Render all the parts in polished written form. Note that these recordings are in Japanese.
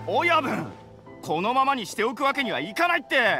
親分、このままにしておくわけにはいかないって。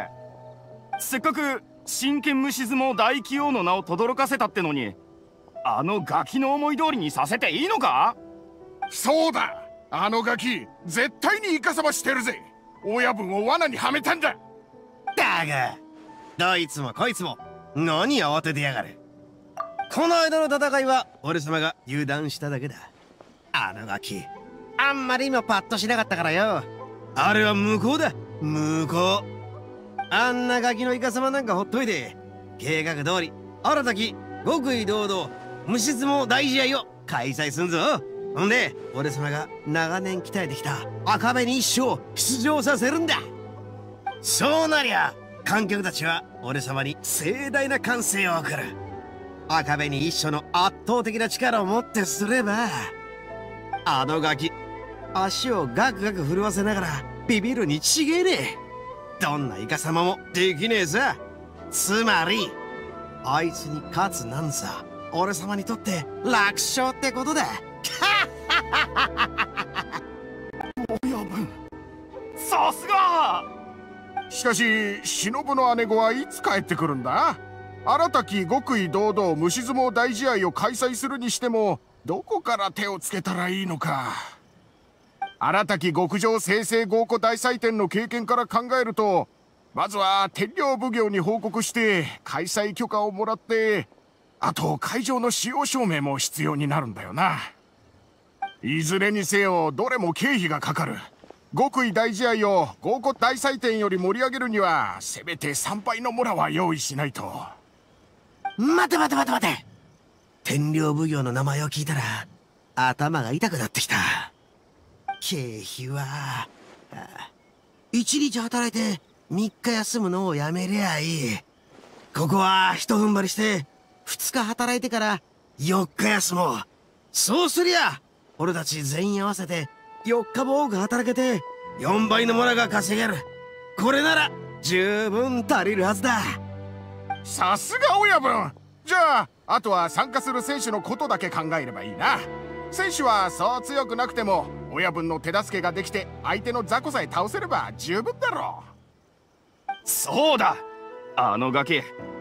せっかく真剣虫相撲大器王の名を轟かせたってのに、あのガキの思い通りにさせていいのか？ そうだ、あのガキ絶対にイカサマしてるぜ。親分を罠にはめたんだ。 だがどいつもこいつも何慌ててやがる。この間の戦いは俺様が油断しただけだ。あのガキあんまり今パッとしなかったからよ。あれは向こうだ、向こう。あんなガキのイカ様なんかほっといて、計画通り新たき極意堂々虫相撲大試合を開催すんぞ。ほんで俺様が長年鍛えてきた赤紅一生を出場させるんだ。そうなりゃ観客たちは俺様に盛大な歓声を送る。赤紅一生の圧倒的な力をもってすれば、あのガキ足をガクガク震わせながらビビるに違えねえ。どんなイカ様もできねえさ。つまりあいつに勝つなんざ俺様にとって楽勝ってことだ。 親分、さすが。 しかし忍の姉御はいつ帰ってくるんだ？新たき極意堂々虫相撲大試合を開催するにしても、どこから手をつけたらいいのか。新たき極上正々豪華大祭典の経験から考えると、まずは天領奉行に報告して開催許可をもらって、あと会場の使用証明も必要になるんだよな。いずれにせよどれも経費がかかる。極意大試合を豪華大祭典より盛り上げるには、せめて参拝の村は用意しないと。 待て待て待て待て。天領奉行の名前を聞いたら頭が痛くなってきた。経費は一日働いて3日休むのをやめりゃいい。ここは一踏ん張りして2日働いてから4日休もう。そうすりゃ俺たち全員合わせて4日も多く働けて4倍のモラが稼げる。これなら十分足りるはずだ。 さすが親分。じゃああとは参加する選手のことだけ考えればいいな。選手はそう強くなくても親分の手助けができて相手の雑魚さえ倒せれば十分だろう。 そうだ、あのガキ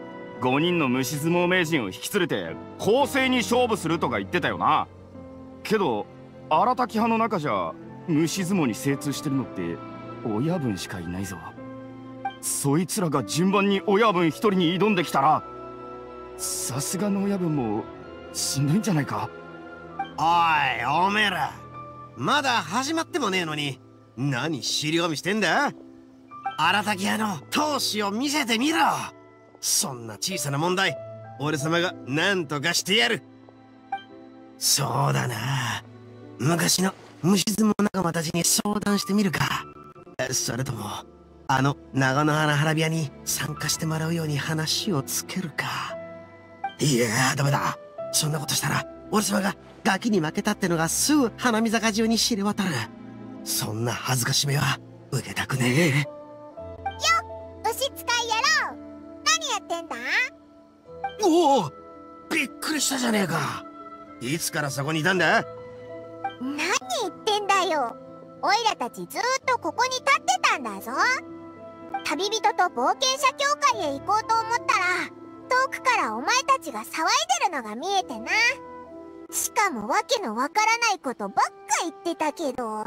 5人の虫相撲名人を引き連れて公正に勝負するとか言ってたよな。けど荒滝派の中じゃ虫相撲に精通してるのって親分しかいないぞ。そいつらが順番に親分一人に挑んできたら、さすがの親分もしんどいんじゃないか。 おいおめえら、まだ始まってもねえのに何尻込みしてんだ。荒滝屋の闘志を見せてみろ。そんな小さな問題俺様が何とかしてやる。そうだな、昔の虫相撲仲間たちに相談してみるか。それともあの長野花花火屋に参加してもらうように話をつけるか。いやダメだ。そんなことしたら俺様がガキに負けたってのがすぐ花見坂中に知れ渡る。そんな恥ずかしめは受けたくねえ。 よっ、牛使い野郎、何やってんだ？ おお、びっくりしたじゃねえか。いつからそこにいたんだ？ 何言ってんだよ。おいらたちずーっとここに立ってたんだぞ。旅人と冒険者協会へ行こうと思ったら、遠くからお前たちが騒いでるのが見えてな。しかもわけのわからないことばっか言ってたけど。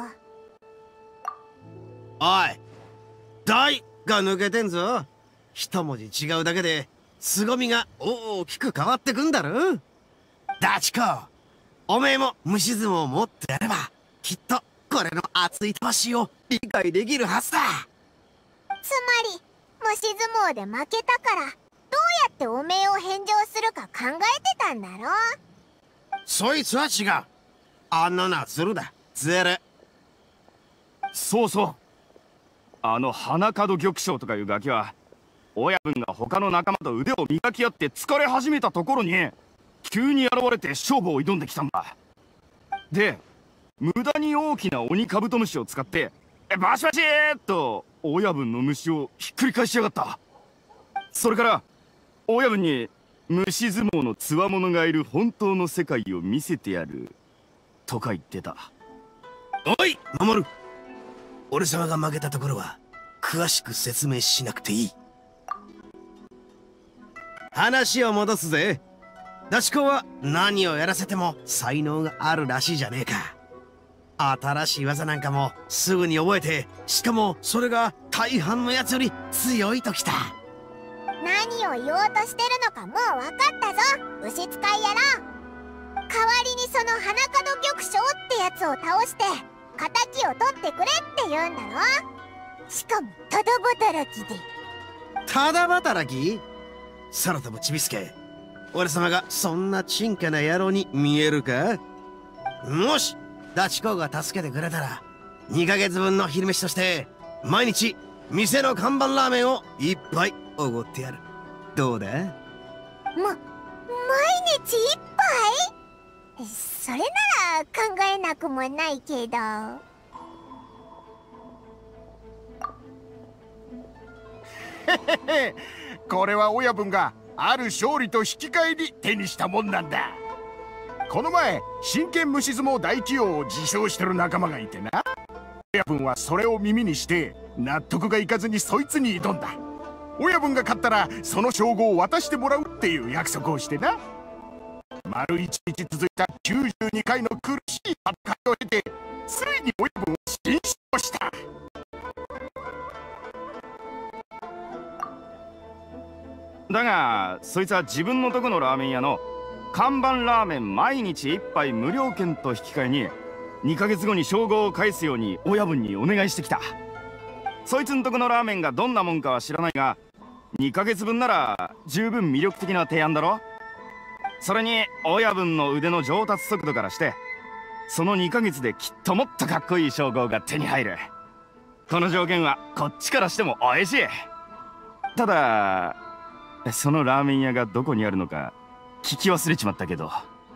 おい、大が抜けてんぞ。一文字違うだけで凄みが大きく変わってくんだろ。ダチコ、おめえも虫相撲を持ってやればきっとこれの熱い魂を理解できるはずだ。 つまり虫相撲で負けたからどうやっておめえを返上するか考えてたんだろ。 そいつは違う。あんなのはズルだ、ズル。 そうそう、あの花門玉将とかいうガキは親分が他の仲間と腕を磨き合って疲れ始めたところに急に現れて勝負を挑んできたんだ。で無駄に大きな鬼カブトムシを使ってバシバシーっと親分の虫をひっくり返しやがった。それから親分に虫相撲の強者がいる本当の世界を見せてやるとか言ってた。 おい守る、 俺様が負けたところは詳しく説明しなくていい。話を戻すぜ。ダチ公は何をやらせても才能があるらしいじゃねえか。新しい技なんかもすぐに覚えて、しかもそれが大半のやつより強いときた。 何を言おうとしてるのかもう分かったぞ、牛使い野郎。代わりにその花門玉将ってやつを倒して敵を取ってくれって言うんだろ。しかもただ働きで。 ただ働き？空飛ぶちびすけ、俺様がそんなちんかな野郎に見えるか？もしダチ公が助けてくれたら2ヶ月分の昼飯として毎日店の看板ラーメンを一杯おごってやる。どうだ？ 毎日一杯？それなら考えなくもないけど。 これは親分がある勝利と引き換えに手にしたもんなんだ。この前真剣虫相撲大器王を自称してる仲間がいてな、親分はそれを耳にして納得がいかずにそいつに挑んだ。親分が勝ったらその称号を渡してもらうっていう約束をしてな。丸1日続いた92回の苦しい戦いを経て、ついに親分を新勝した。 だがそいつは自分のとこのラーメン屋の看板ラーメン毎日一杯無料券と引き換えに2ヶ月後に称号を返すように親分にお願いしてきた。そいつんとこのラーメンがどんなもんかは知らないが、2ヶ月分なら十分魅力的な提案だろ。それに親分の腕の上達速度からしてその2ヶ月できっともっとかっこいい称号が手に入る。この条件はこっちからしてもおいしい。ただそのラーメン屋がどこにあるのか聞き忘れちまったけど。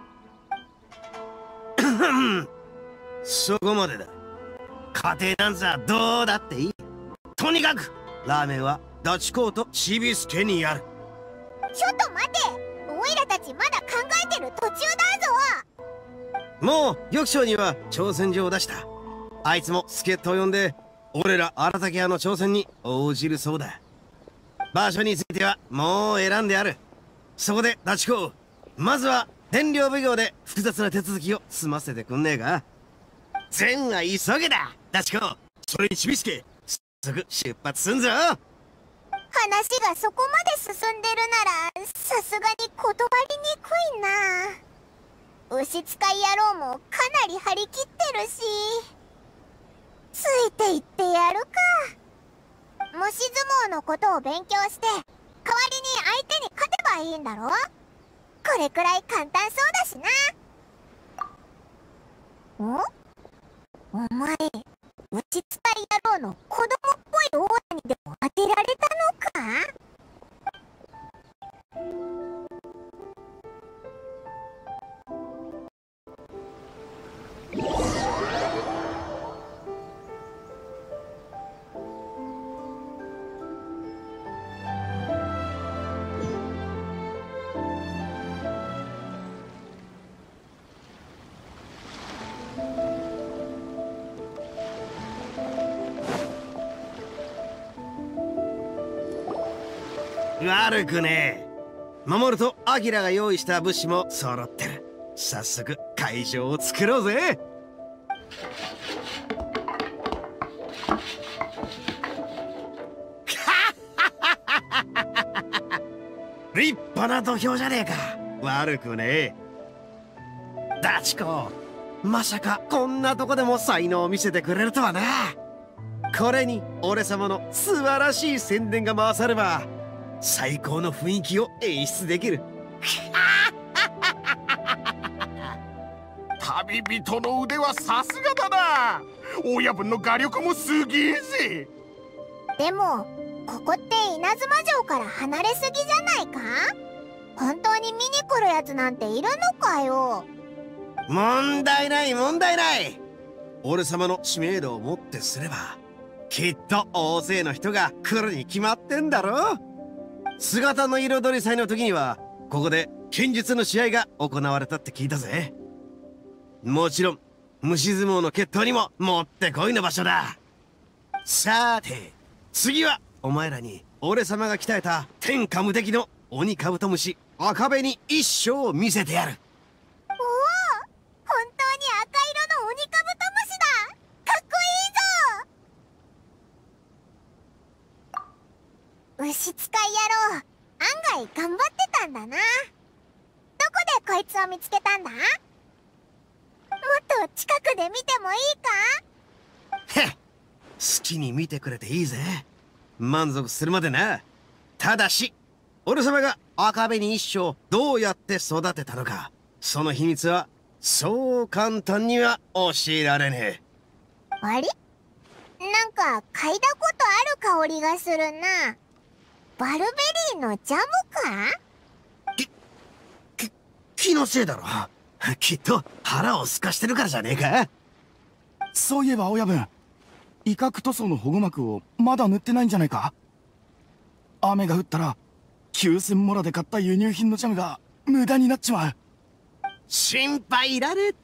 そこまでだ。家庭なんざどうだっていい。とにかくラーメンはダチ公とちびすけにある。 ちょっと待て、おいらたちまだ考えてる途中だぞ。 もう玉将には挑戦状を出した。あいつも助っ人を呼んで俺ら荒竹屋の挑戦に応じるそうだ。場所についてはもう選んである。そこでダチ公、まずは天領奉行で複雑な手続きを済ませてくんねえか。善は急げだダチ公。それにちびすけ、早速出発すんぞ。 話がそこまで進んでるならさすがに断りにくいな。牛使い野郎もかなり張り切ってるし、ついていってやるか。虫相撲のことを勉強して代わりに相手に勝てばいいんだろ。これくらい簡単そうだしな。お前、牛使い野郎の子供っぽいオーラにでも当てられたのか？ 悪くねえ。守とアキラが用意した物資も揃ってる。早速会場を作ろうぜ。立派な土俵じゃねえか。悪くねえ。ダチ公、まさかこんなとこでも才能を見せてくれるとはな。これに俺様の素晴らしい宣伝が回されば最高の雰囲気を演出できる。 旅人の腕はさすがだな。親分の画力もすげえぜ。 でもここって稲妻城から離れすぎじゃないか？本当に見に来るやつなんているのかよ。 問題ない問題ない。俺様の知名度をもってすればきっと大勢の人が来るに決まってんだろ。姿の彩り祭の時にはここで剣術の試合が行われたって聞いたぜ。もちろん虫相撲の決闘にももってこいの場所だ。 さて次はお前らに俺様が鍛えた天下無敵の鬼カブトムシ赤紅一生を見せてやる。 おお、本当に赤色の鬼カブトムシだ。かっこいいぞ。牛使い野郎、案外頑張ってたんだな。どこでこいつを見つけたんだ？もっと近くで見てもいいか？ へっ、好きに見てくれていいぜ。満足するまでな。ただし俺様が赤紅一生どうやって育てたのか、その秘密はそう簡単には教えられねえ。 あれ？なんか嗅いだことある香りがするな。バルベリーのジャムか？ 気のせいだろ。きっと腹を空かしてるからじゃねえか。 そういえば親分、威嚇塗装の保護膜をまだ塗ってないんじゃないか。雨が降ったら9000モラで買った輸入品のジャムが無駄になっちまう。 心配いらねえって。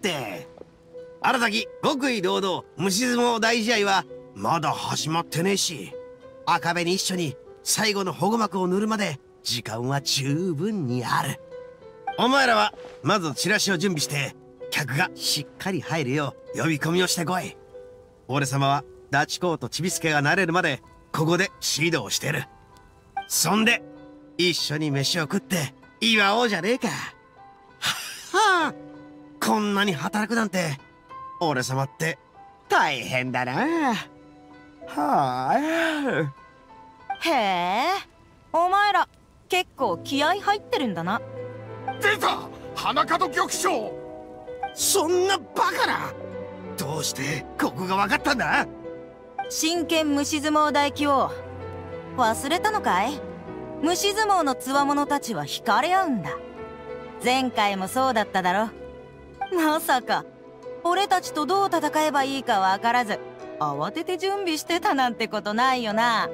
新たき極意堂々虫相撲大試合はまだ始まってねえし、赤紅一緒に最後の保護膜を塗るまで時間は十分にある。お前らはまずチラシを準備して客がしっかり入るよう呼び込みをしてこい。俺様はダチ公とちびすけが慣れるまでここで指導してる。そんで一緒に飯を食って祝おうじゃねえか。はあ、こんなに働くなんて俺様って大変だな。はあ。 へえ、お前ら結構気合入ってるんだな。 出た、花門玉将。 そんなバカな。どうしてここが分かったんだ？ 真剣虫相撲大王、忘れたのかい？虫相撲の強者たちは惹かれ合うんだ。前回もそうだっただろ。まさか俺たちとどう戦えばいいか分からず慌てて準備してたなんてことないよな。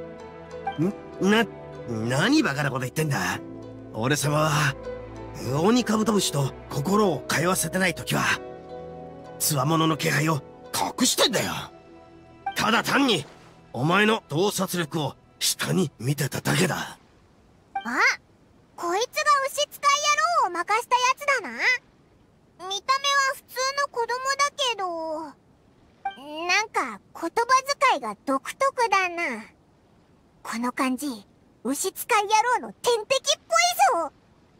何バカなこと言ってんだ。俺様は鬼カブトムシと心を通わせてない時は強者の気配を隠してんだよ。ただ単にお前の洞察力を下に見てただけだ。 あ、こいつが牛使い野郎を任したやつだな。見た目は普通の子供だけど、なんか言葉遣いが独特だな。この感じ、牛使い野郎の天敵っぽいぞ。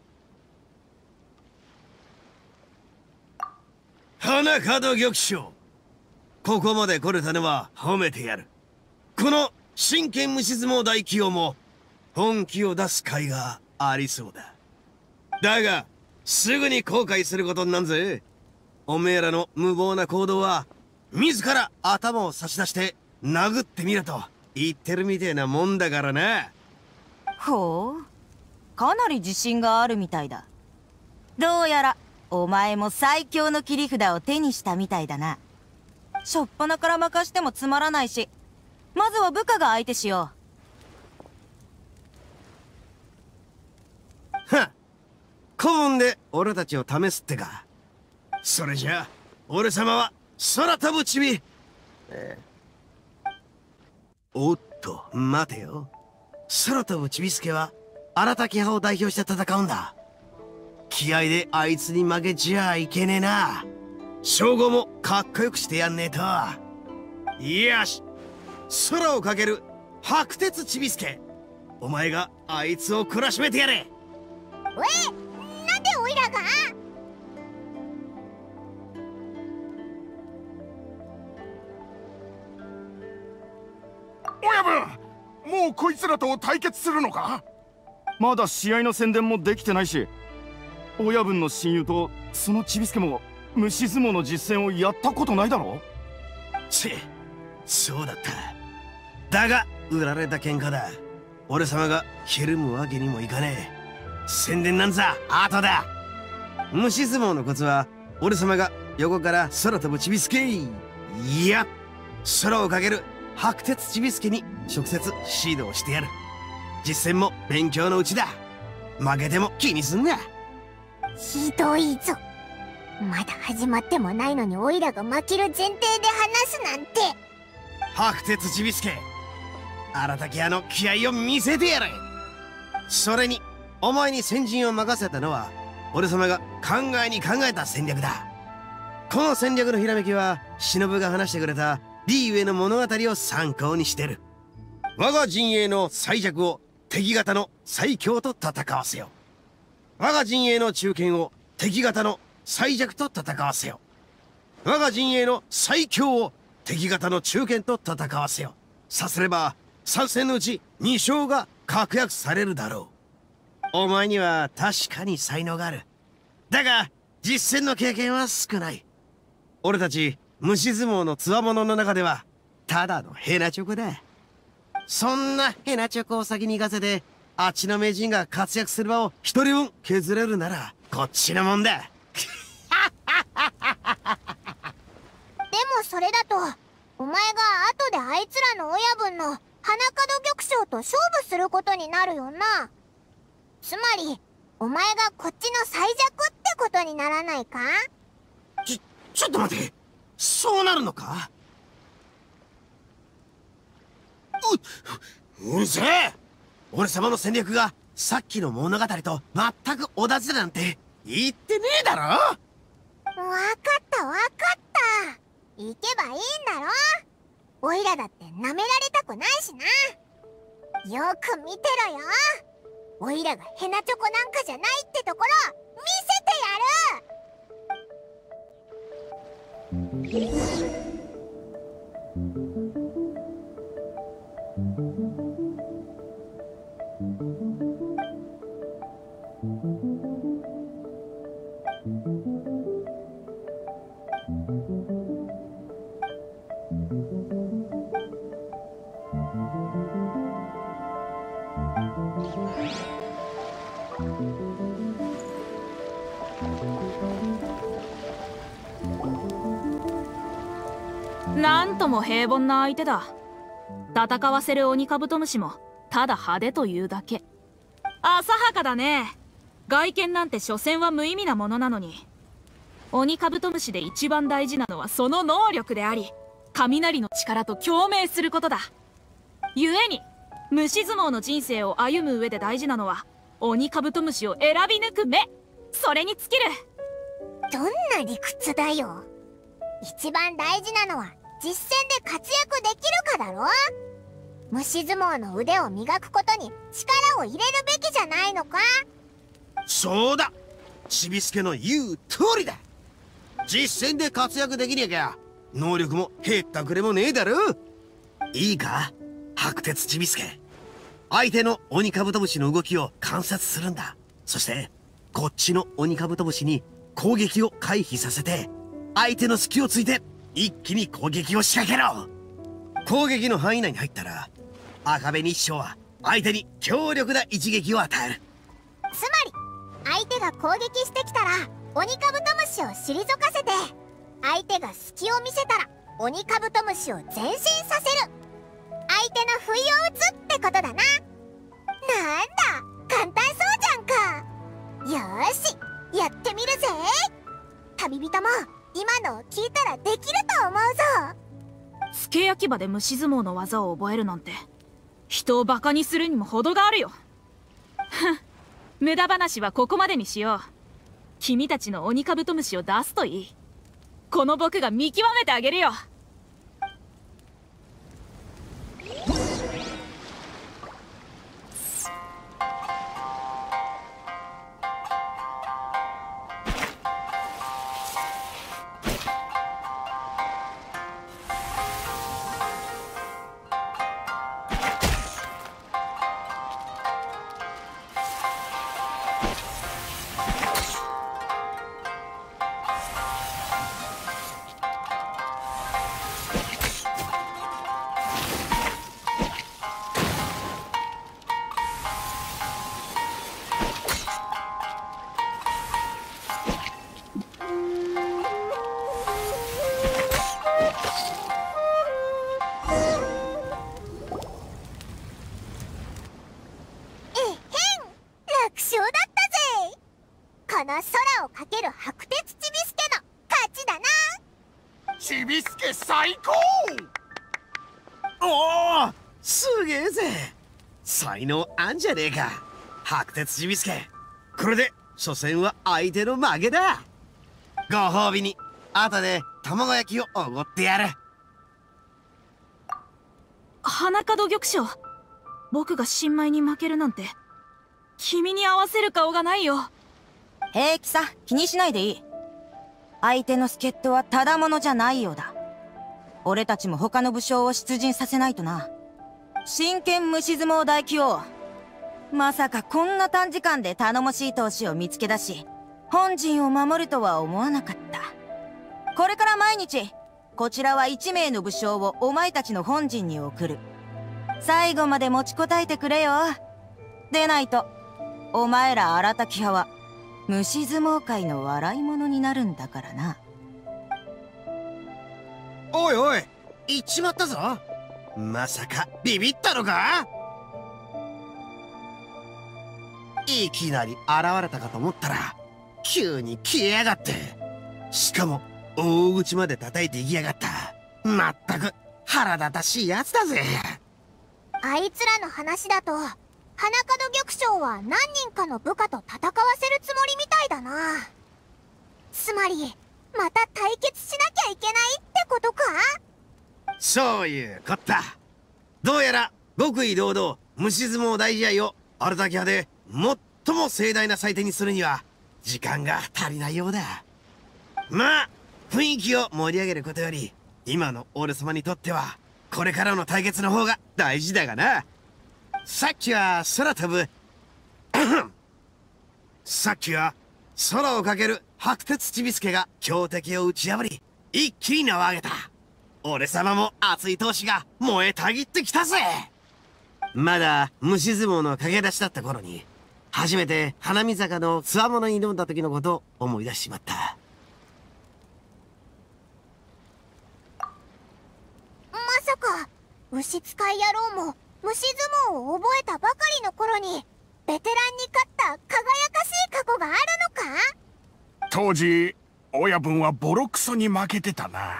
花門玉将、ここまで来れたのは褒めてやる。この真剣虫相撲大王も本気を出す甲斐がありそうだ。だがすぐに後悔することになんぜ。おめえらの無謀な行動は自ら頭を差し出して殴ってみろと言ってるみてえなもんだからな。 ほう、かなり自信があるみたいだ。どうやらお前も最強の切り札を手にしたみたいだな。しょっぱなから任してもつまらないし、まずは部下が相手しよはっ、古文で俺たちを試すってか。それじゃあ俺様は空飛ぶチビ。おっと待てよ。空飛ぶちびすけは荒滝派を代表して戦うんだ。気合であいつに負けちゃいけねえな。称号もかっこよくしてやんねえと。よし、空をかける白鉄ちびすけ、お前があいつを懲らしめてやれ。 なんでオイラが？ 親分、もうこいつらと対決するのか？ まだ試合の宣伝もできてないし、親分の親友とそのちびすけも虫相撲の実戦をやったことないだろ。 そうだった。だが売られた喧嘩だ。俺様がひるむわけにもいかねえ。宣伝なんざ後だ。虫相撲のコツは俺様が横から空飛ぶちびすけ、いや空をかける白鉄ちびすけに直接指導してやる。実戦も勉強のうちだ。負けても気にすんな。 ひどいぞ。まだ始まってもないのにオイラが負ける前提で話すなんて。 白鉄ちびすけ、荒滝屋の気合を見せてやれ。それにお前に先陣を任せたのは俺様が考えに考えた戦略だ。この戦略のひらめきは忍が話してくれたリーウェイの物語を参考にしてる。我が陣営の最弱を敵方の最強と戦わせよ。我が陣営の中堅を敵方の最弱と戦わせよ。我が陣営の最強を敵方の中堅と戦わせよ。さすれば3戦のうち2勝が確約されるだろう。お前には確かに才能がある。だが実戦の経験は少ない。俺たち虫相撲の強者の中ではただのヘナチョコだ。そんなヘナチョコを先に行かせてあっちの名人が活躍する場を一人分削れるならこっちのもんだ。でもそれだとお前が後であいつらの親分の花門玉将と勝負することになるよな。つまりお前がこっちの最弱ってことにならないか？ ちょっと待て、そうなるのか？うるせえ！俺様の戦略がさっきの物語と全く同じだなんて言ってねえだろ。 わかったわかった。行けばいいんだろ。おいらだって舐められたくないしな。よく見てろよ。おいらがヘナチョコなんかじゃないってところ見せてやる。 なんとも平凡な相手だ。戦わせる鬼カブトムシもただ派手というだけ。浅はかだね。外見なんて所詮は無意味なものなのに。鬼カブトムシで一番大事なのはその能力であり、雷の力と共鳴することだ。故に虫相撲の人生を歩む上で大事なのは鬼カブトムシを選び抜く目、それに尽きる。 どんな理屈だよ。一番大事なのは実戦で活躍できるかだろ。虫相撲の腕を磨くことに力を入れるべきじゃないのか？ そうだ、ちびすけの言う通りだ。実戦で活躍できねえきゃ能力もへったくれもねえだろ。いいか白鉄ちびすけ、相手の鬼カブトムシの動きを観察するんだ。そしてこっちの鬼カブトムシに攻撃を回避させて相手の隙をついて一気に攻撃を仕掛けろ。攻撃の範囲内に入ったら赤紅一将は相手に強力な一撃を与える。 つまり相手が攻撃してきたら鬼カブトムシを退かせて、相手が隙を見せたら鬼カブトムシを前進させる。相手の不意を打つってことだな。なんだ簡単そうじゃんか。よーしやってみるぜ。旅人も今のを聞いたらできると思うぞ。 付け焼き場で虫相撲の技を覚えるなんて人をバカにするにも程があるよ。ふん、無駄話はここまでにしよう。君たちの鬼カブトムシを出すといい。この僕が見極めてあげるよ。 この空をかける白鉄ちびすけの勝ちだな。 ちびすけ最高。 おお、すげえぜ。才能あんじゃねえか、白鉄ちびすけ。これで所詮は相手の負けだ。ご褒美に後で卵焼きをおごってやる。 花門玉将、僕が新米に負けるなんて君に合わせる顔がないよ。 平気さ、気にしないでいい。相手の助っ人はただものじゃないようだ。俺たちも他の武将を出陣させないとな。真剣虫相撲大王、まさかこんな短時間で頼もしい闘士を見つけ出し本陣を守るとは思わなかった。これから毎日こちらは1名の武将をお前たちの本陣に送る。最後まで持ちこたえてくれよ。でないとお前ら荒滝派は虫相撲界の笑い物になるんだからな。 おいおい、行っちまったぞ。まさかビビったのか。いきなり現れたかと思ったら急に消えやがって、しかも大口まで叩いていきやがった。まったく腹立たしいやつだぜ。 あいつらの話だと花門玉将は何人かの部下と戦わせるつもりみたいだな。つまりまた対決しなきゃいけないってことか。 そういうこった。どうやら極意堂々虫相撲大試合を荒滝派で最も盛大な祭典にするには時間が足りないようだ。まあ雰囲気を盛り上げることより今の俺様にとってはこれからの対決の方が大事だがな。さっきは空飛ぶさっきは空をかける白鉄ちびすけが強敵を打ち破り一気に名を上げた。俺様も熱い闘志が燃えたぎってきたぜ。まだ虫相撲の駆け出しだった頃に初めて花見坂のつわものに挑んだ時のことを思い出しちまった。 まさか牛使い野郎も虫相撲を覚えたばかりの頃にベテランに勝った輝かしい過去があるのか。 当時親分はボロクソに負けてたな。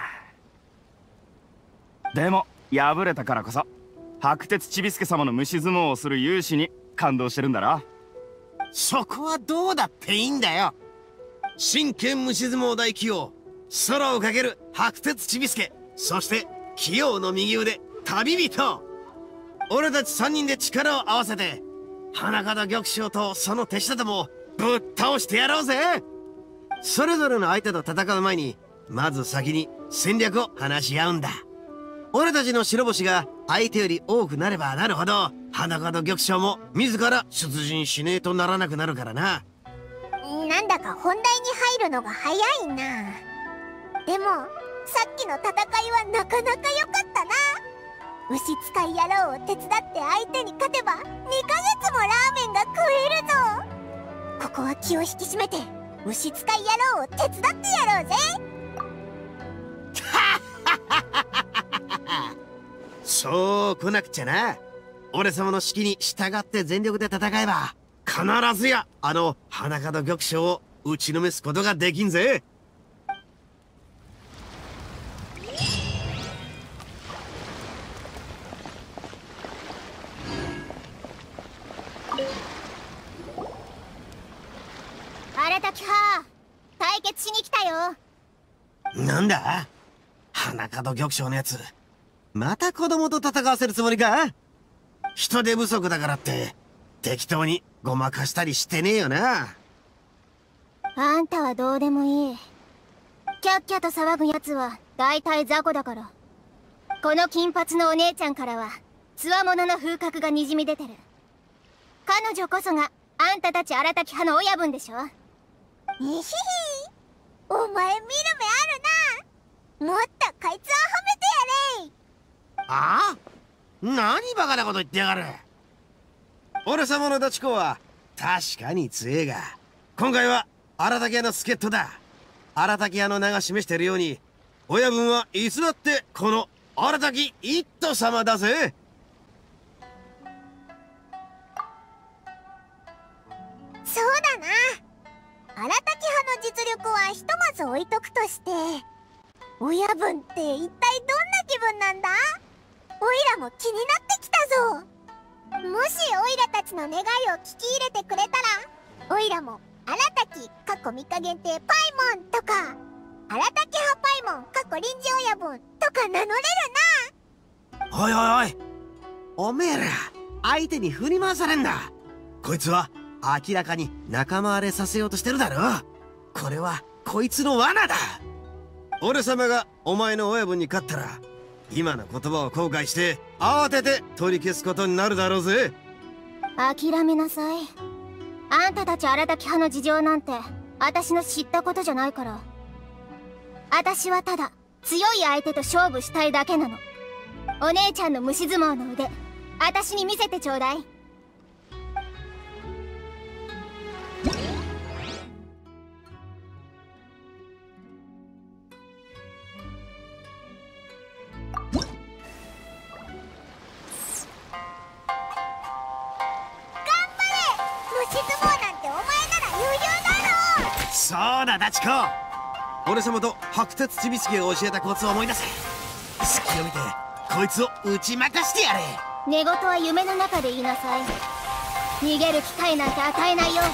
でも敗れたからこそ白鉄ちびすけ様の虫相撲をする勇姿に感動してるんだろ。 そこはどうだっていいんだよ。真剣虫相撲大器用空をかける白鉄ちびすけ、そして器用の右腕旅人、俺たち3人で力を合わせて花門玉将とその手下どもをぶっ倒してやろうぜ。それぞれの相手と戦う前にまず先に戦略を話し合うんだ。俺たちの白星が相手より多くなればなるほど花門玉将も自ら出陣しねえとならなくなるからな。 なんだか本題に入るのが早いな。でもさっきの戦いはなかなか良かったな。牛使い野郎を手伝って相手に勝てば2ヶ月もラーメンが食えるぞ。ここは気を引き締めて牛使い野郎を手伝ってやろうぜ。 そう来なくちゃな。俺様の指揮に従って全力で戦えば必ずやあの花門玉将を打ちのめすことができんぜ。 荒滝派対決しに来たよ。 なんだ花門玉将のやつ、また子供と戦わせるつもりか。人手不足だからって適当にごまかしたりしてねえよな。 あんたはどうでもいい。キャッキャと騒ぐやつは大体雑魚だから。この金髪のお姉ちゃんからはつわものの風格がにじみ出てる。彼女こそがあんたたち荒滝派の親分でしょ。ひひひ、お前見る目あるな。もっとこいつを褒めてやれ。 ああ、何バカなこと言ってやがる。俺様のダチ公は確かに強えが今回は荒滝屋の助っ人だ。荒滝屋の名が示しているように親分はいつだってこの荒滝一斗様だぜ。 そうだな。荒滝派の実力はひとまず置いとくとして、親分って一体どんな気分なんだ。 オイラも気になってきたぞ。もしオイラたちの願いを聞き入れてくれたら、オイラも荒滝過去3日限定パイモンとか、荒滝派パイモン過去臨時親分とか名乗れるな。 おいおいおい、おめえら相手に振り回されんな。こいつは明らかに仲間割れさせようとしてるだろ。これはこいつの罠だ。俺様がお前の親分に勝ったら、今の言葉を後悔して慌てて取り消すことになるだろうぜ。 諦めなさい。あんたたち荒滝派の事情なんて私の知ったことじゃないから。私はただ強い相手と勝負したいだけなの。お姉ちゃんの虫相撲の腕、私に見せてちょうだい。 そうだダチコ、俺様と白鉄ちびすけが教えたコツを思い出せ。隙を見てこいつを打ち負かしてやれ。 寝言は夢の中で言いなさい。逃げる機会なんて与えないよ。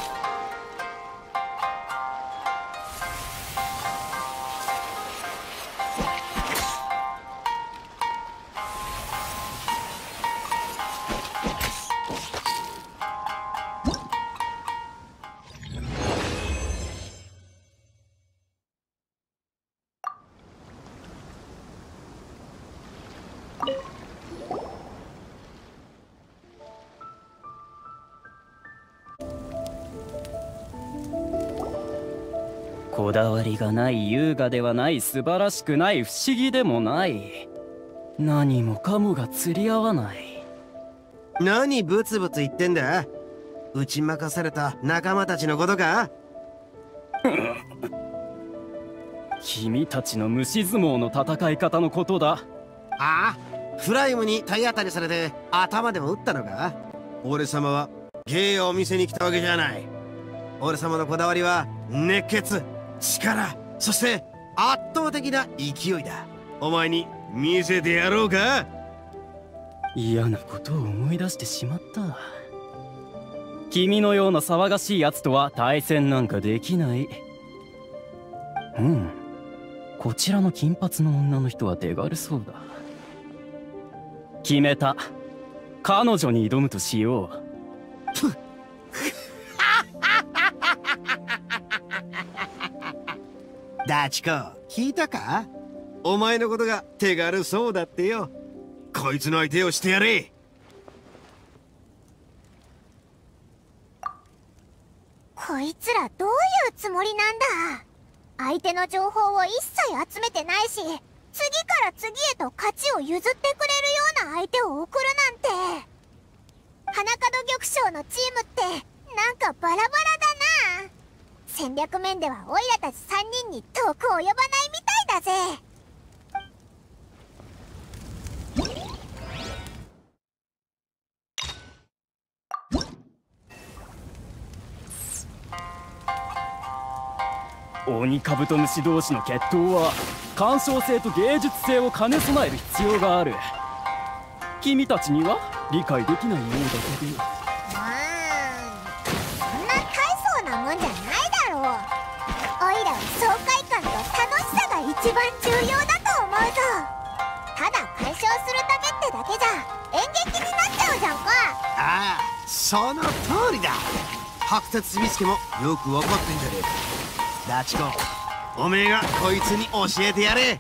こだわりがない優雅ではない、素晴らしくない、不思議でもない、何もかもが釣り合わない。 何ブツブツ言ってんだ。打ち負かされた仲間たちのことか。 君たちの虫相撲の戦い方のことだ。 ああ、フライムに体当たりされて頭でも打ったのか。俺様は芸を見せに来たわけじゃない。俺様のこだわりは熱血、力、そして圧倒的な勢いだ。お前に見せてやろうか。 嫌なことを思い出してしまった。君のような騒がしいやつとは対戦なんかできない。こちらの金髪の女の人は手軽そうだ。決めた。彼女に挑むとしよう。 ダチコ、聞いたか。お前のことが手軽そうだってよ。こいつの相手をしてやれ。 こいつらどういうつもりなんだ。相手の情報を一切集めてないし、次から次へと勝ちを譲ってくれるような相手を送るなんて。花門玉将のチームってなんかバラバラだな。戦略面ではオイラたち3人に遠く及ばないみたいだぜ。 鬼カブトムシ同士の決闘は鑑賞性と芸術性を兼ね備える必要がある。君たちには理解できないようだけど。 そんな大層なもんじゃないだろう。オイラは爽快感と楽しさが一番重要だと思うぞ。ただ鑑賞するためってだけじゃ演劇になっちゃうじゃんか。 ああ、その通りだ。白鉄ビスケもよく分かってんじゃねえか。ダチコ、おめえがこいつに教えてやれ。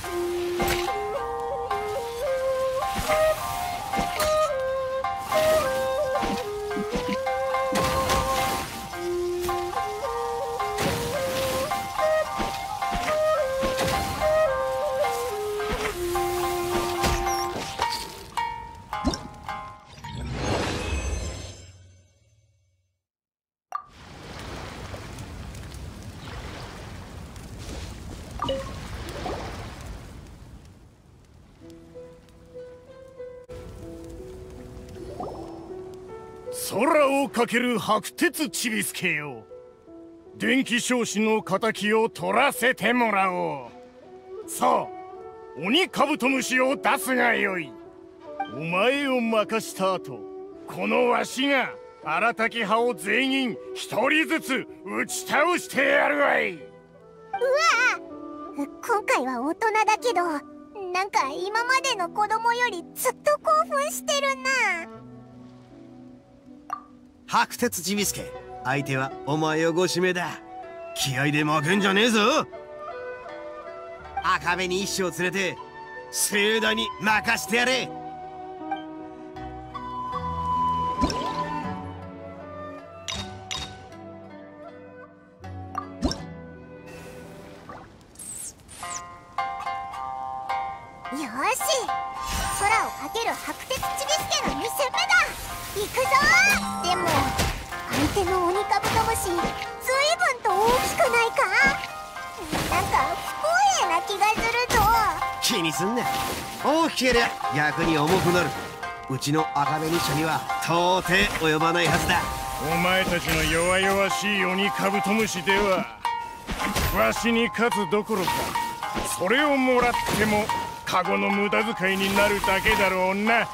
空をかける白鉄ちびすけよ。電気商子の敵を取らせてもらおう。さあ、鬼カブトムシを出すがよい。 お前を任した後、このわしが荒滝派を全員一人ずつ打ち倒してやるわい。 うわ、今回は大人だけど、なんか今までの子供よりずっと興奮してるな。 白鉄ちびすけ、相手はお前をご指名だ。気合で負けんじゃねえぞ。赤部に一生連れて盛大に任してやれ。 よし、空をかける白鉄ちびすけの2戦目だ。行くぞ。でも相手の鬼カブトムシずいぶんと大きくないか。なんか不公平な気がするぞ。 気にすんな。大きけりゃ逆に重くなる。うちの赤紅茶には到底及ばないはずだ。 お前たちの弱々しい鬼カブトムシではわしに勝つどころか、それをもらってもカゴの無駄遣いになるだけだろうな。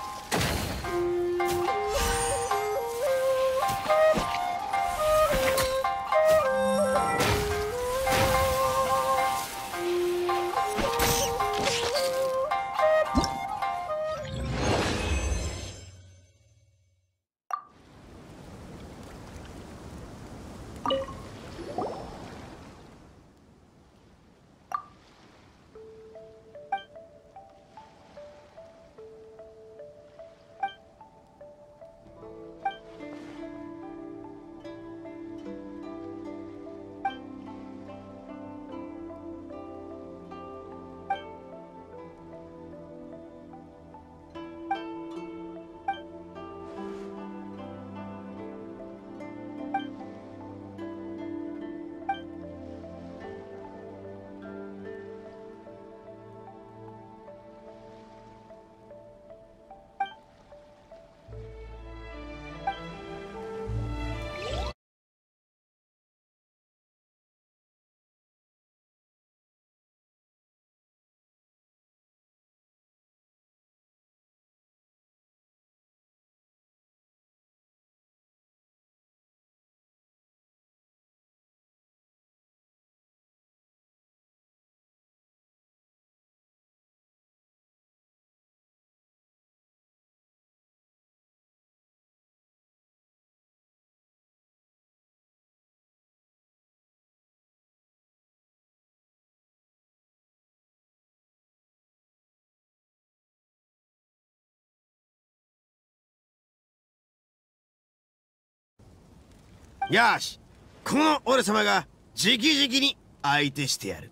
よし、この俺様が直々に相手してやる。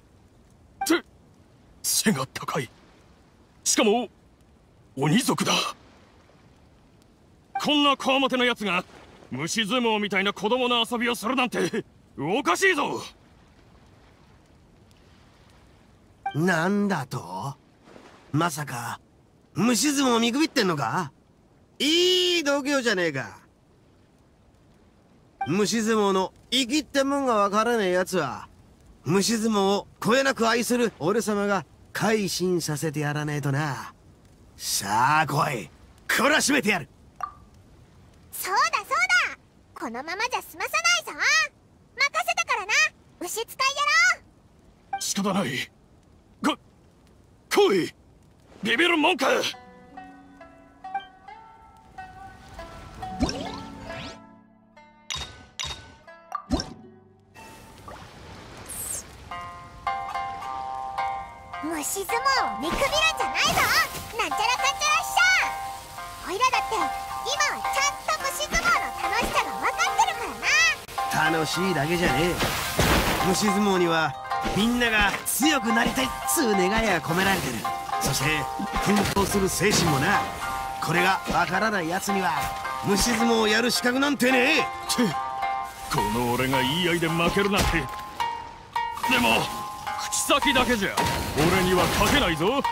背が高い。しかも鬼族だ。こんなこわもてのやつが虫相撲みたいな子供の遊びをするなんておかしいぞ。 なんだと？まさか虫相撲見くびってんのか？いい度胸じゃねえか。虫相撲の生きってもんがわからねえやつは虫相撲をこえなく愛する俺様が改心させてやらねえとな。さあ来い、懲らしめてやる。 そうだそうだ、このままじゃ済まさないぞ。任せたからな、牛使いやろう。 仕方ない。来い、ビビるもんか。 虫相撲を見くびるんじゃないぞ。なんちゃらかんちゃらっしゃ。おいらだって今はちゃんと虫相撲の楽しさが分かってるからな。 楽しいだけじゃねえ。虫相撲にはみんなが強くなりたいっつう願いが込められてる。そして奮闘する精神もな。これがわからないやつには虫相撲をやる資格なんてねえ。 この俺が言い合いで負けるなんて。でも口先だけじゃ俺には勝てないぞ。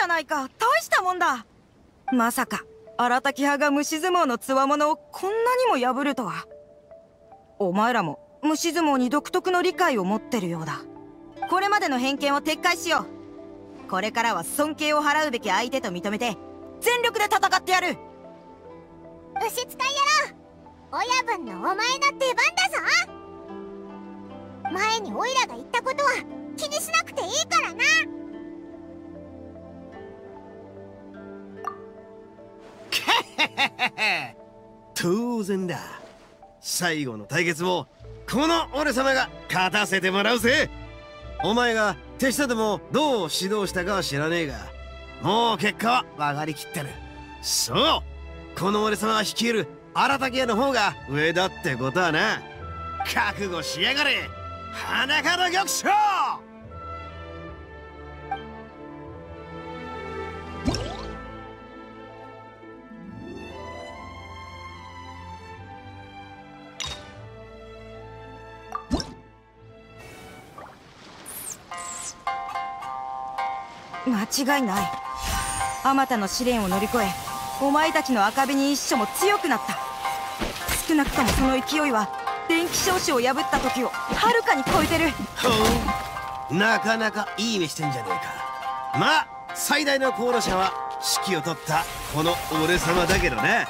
ないか、大したもんだ。まさか荒滝派が虫相撲のつわものをこんなにも破るとは。お前らも虫相撲に独特の理解を持ってるようだ。これまでの偏見を撤回しよう。これからは尊敬を払うべき相手と認めて全力で戦ってやる。 牛使い野郎、親分のお前の出番だぞ。前にオイラが言ったことは気にしなくていいからな。 当然だ。最後の対決もこの俺様が勝たせてもらうぜ。お前が手下でもどう指導したかは知らねえが、もう結果は分かりきってる。そう、この俺様が率いる荒滝屋の方が上だってことはな。覚悟しやがれ、花門玉将。 間違いない。あまたの試練を乗り越え、お前たちの赤紅一種も強くなった。少なくともその勢いは電気少子を破った時をはるかに超えてる。 ほう、なかなかいい目してんじゃねえか。まあ最大の功労者は指揮を取ったこの俺様だけどな。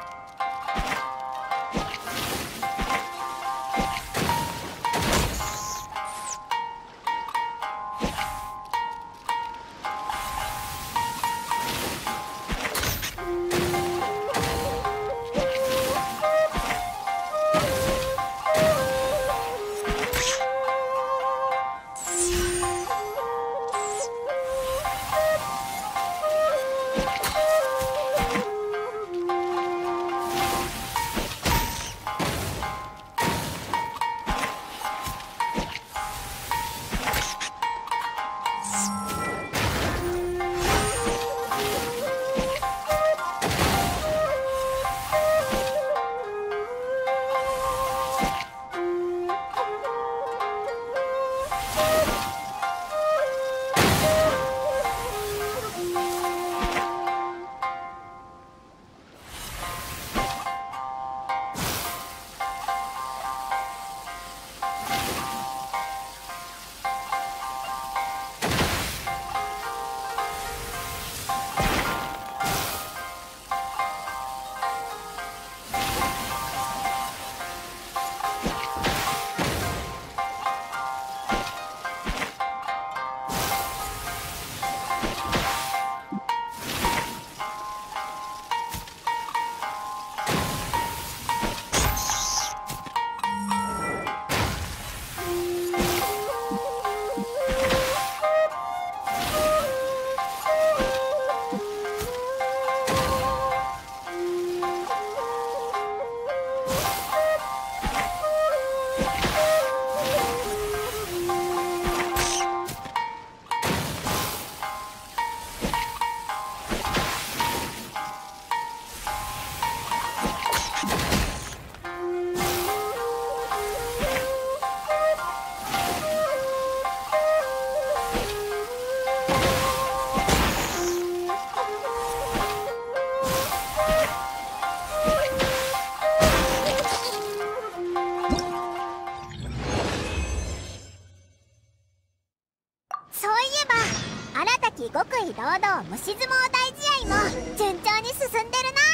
極意堂々虫相撲大試合も順調に進んでるな。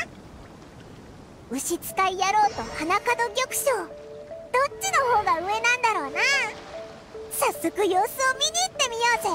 牛使い野郎と花門玉将、どっちの方が上なんだろうな。早速様子を見に行って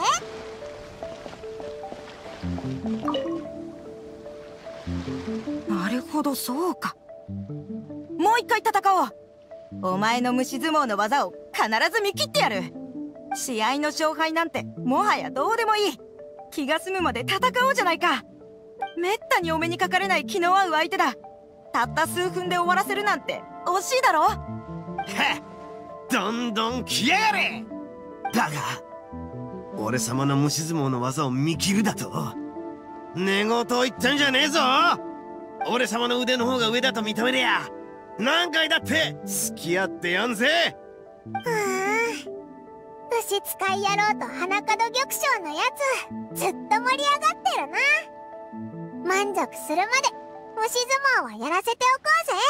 みようぜ。 なるほど、そうか。もう一回戦おう。お前の虫相撲の技を必ず見切ってやる。試合の勝敗なんてもはやどうでもいい。気が済むまで戦おうじゃないか。めったにお目にかかれない気の合う相手だ。たった数分で終わらせるなんて惜しいだろ。 はっ、どんどん来やがれ。だが俺様の虫相撲の技を見切るだと寝言を言ったんじゃねえぞ。俺様の腕の方が上だと認めりゃ何回だって付き合ってやんぜ。 牛虫使い野郎と花門玉将のやつずっと盛り上がってるな。満足するまで虫相撲はやらせておこうぜ。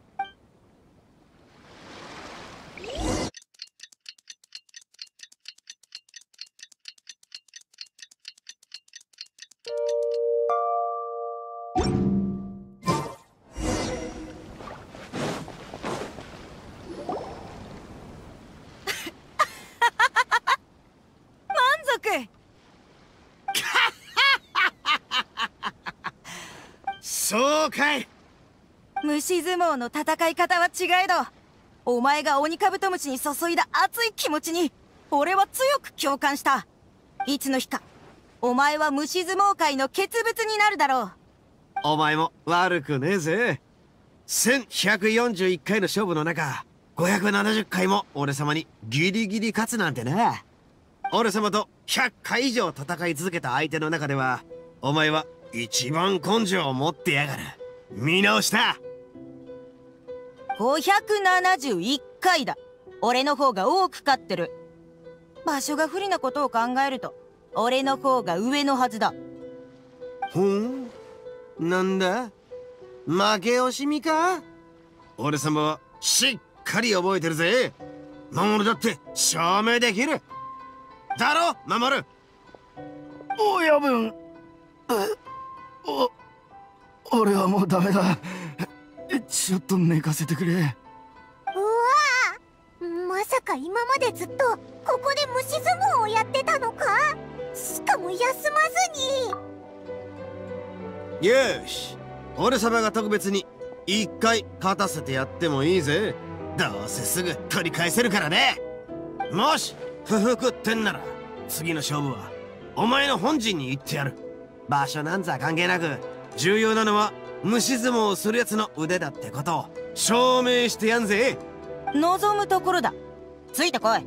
そうかい。 虫相撲の戦い方は違えど、お前が鬼カブトムシに注いだ熱い気持ちに俺は強く共感した。いつの日かお前は虫相撲界の傑物になるだろう。 お前も悪くねえぜ。1141回の勝負の中、570回も俺様にギリギリ勝つなんてな。俺様と100回以上戦い続けた相手の中では、お前は一番根性を持ってやがる。見直した。 571回だ。俺の方が多く勝ってる。場所が不利なことを考えると俺の方が上のはずだ。 ほん、なんだ、負け惜しみか。俺様はしっかり覚えてるぜ。守るだって証明できるだろ、守る。 親分、俺はもうダメだ。ちょっと寝かせてくれ。 うわぁ、まさか今までずっとここで虫相撲をやってたのか。しかも休まずに。 よし、俺様が特別に一回勝たせてやってもいいぜ。どうせすぐ取り返せるからね。もし不服ってんなら次の勝負はお前の本陣に行ってやる。場所なんざ関係なく、重要なのは虫相撲をするやつの腕だってことを証明してやんぜ。 望むところだ。ついてこい。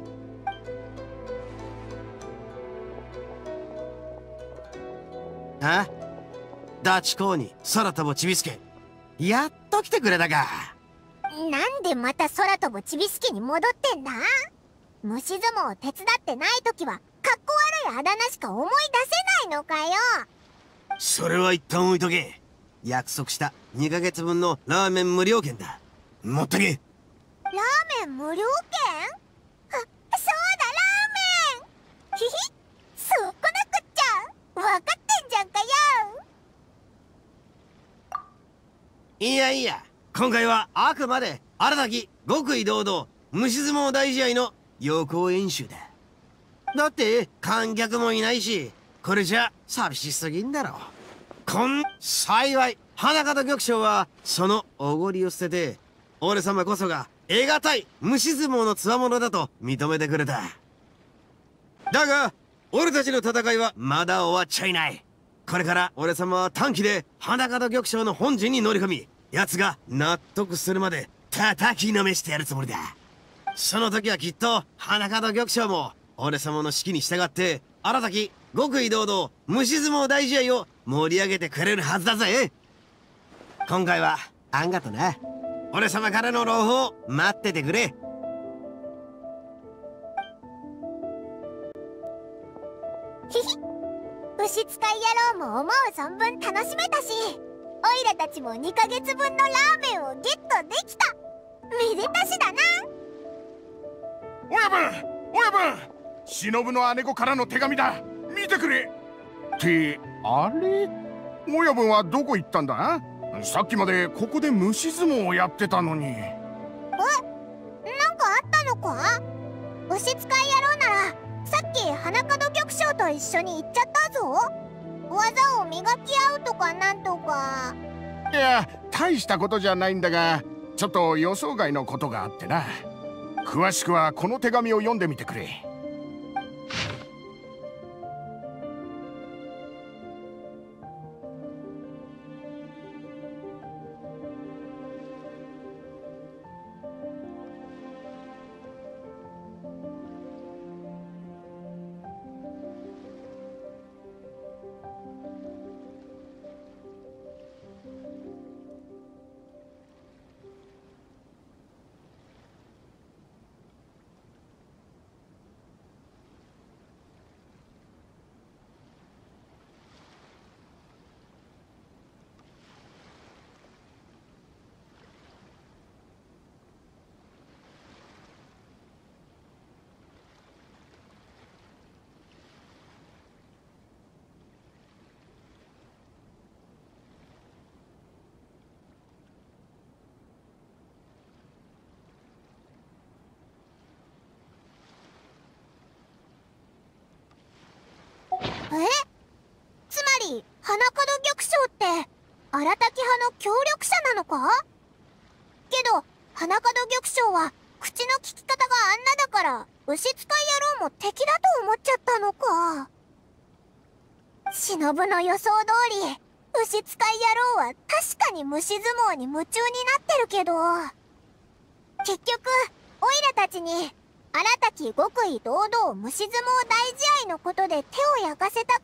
あ、ダチ公に空飛ぶちびすけ、やっと来てくれたか。 なんでまた空飛ぶちびすけに戻ってんだ。虫相撲を手伝ってない時はかっこ悪いあだ名しか思い出せないのかよ。 それは一旦置いとけ。約束した2ヶ月分のラーメン無料券だ。持ってけ。 ラーメン無料券？そうだ、ラーメン。ひひ、そうこなくっちゃ。分かってんじゃんかよ。 いやいや、今回はあくまで新たき極意堂々虫相撲大試合の予行演習だ。だって観客もいないし、これじゃ寂しすぎんだろ。幸い花形玉将はそのおごりを捨てて、俺様こそが得難い虫相撲の強者だと認めてくれた。だが俺たちの戦いはまだ終わっちゃいない。これから俺様は短期で花形玉将の本陣に乗り込み、奴が納得するまで叩きのめしてやるつもりだ。その時はきっと花形玉将も俺様の指揮に従って新たき極意堂々虫相撲大試合を盛り上げてくれるはずだぜ。今回はあんがとな。俺様からの朗報待っててくれ。 ひひ、虫使い野郎も思う存分楽しめたし、オイラたちも2ヶ月分のラーメンをゲットできた。めでたしだな。 親分、親分、忍の姉子からの手紙だ。見てくれ。ってあれ、親分はどこ行ったんだ。さっきまでここで虫相撲をやってたのに。 なんかあったのか。虫使い野郎ならさっき花門玉将と一緒に行っちゃったぞ。技を磨き合うとかなんとか。 いや、大したことじゃないんだが、ちょっと予想外のことがあってな。詳しくはこの手紙を読んでみてくれ。 つまり花門玉将って荒滝派の協力者なのか？けど花門玉将は口の利き方があんなだから牛使い野郎も敵だと思っちゃったのか。忍の予想通り牛使い野郎は確かに虫相撲に夢中になってるけど、結局オイラたちに荒滝極意堂々虫相撲大試合のことで手を焼かせたから、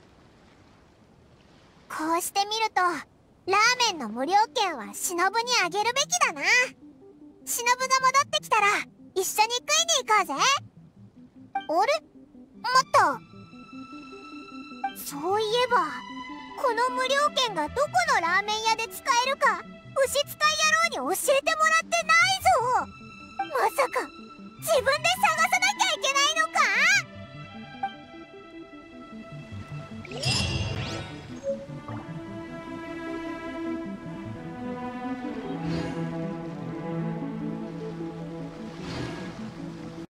こうしてみるとラーメンの無料券は忍にあげるべきだな。忍が戻ってきたら一緒に食いに行こうぜ。あれ？待った。そういえばこの無料券がどこのラーメン屋で使えるか牛使い野郎に教えてもらってないぞ。まさか自分で探さなきゃいけないのか。